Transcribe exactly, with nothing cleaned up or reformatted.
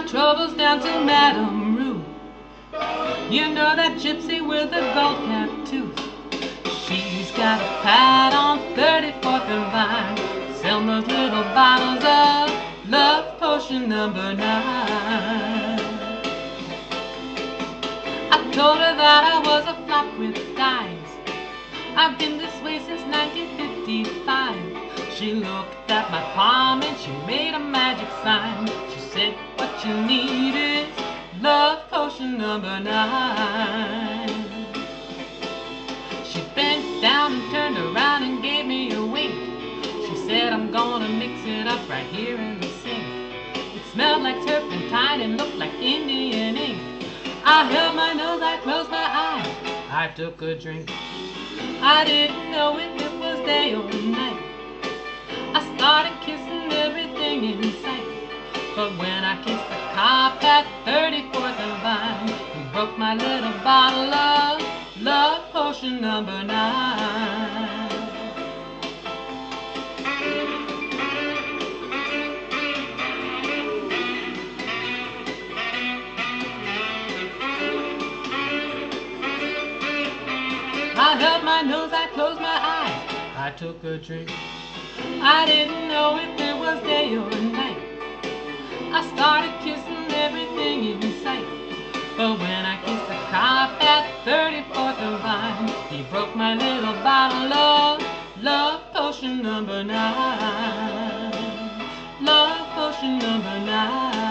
troubles down to Madame Rue. You know that gypsy with the gold cap tooth. She's got a pad on thirty-fourth and Vine, selling those little bottles of love potion number nine. I told her that I was a flop with dimes. I've been this way since nineteen fifty-five. She looked at my palm and she made a magic sign. She said, what you need is love potion number nine. She bent down and turned around and gave me a wink. She said, I'm gonna mix it up right here in the sink. It smelled like turpentine and looked like Indian ink. I held my nose, I closed my eyes, I took a drink. I didn't know if it was day or night. I started kissing everything in sight. But when I kissed the cop at thirty-fourth and Vine, he broke my little bottle of love potion number nine. I held my nose, I closed my eyes, I took a drink. I didn't know if it was day or night. I started kissing everything in sight. But when I kissed the cop at thirty-fourth and Vine, he broke my little bottle of love potion number nine. Love potion number nine.